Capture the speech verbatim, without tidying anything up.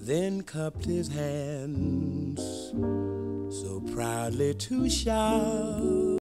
then cupped his hands so proudly to shout.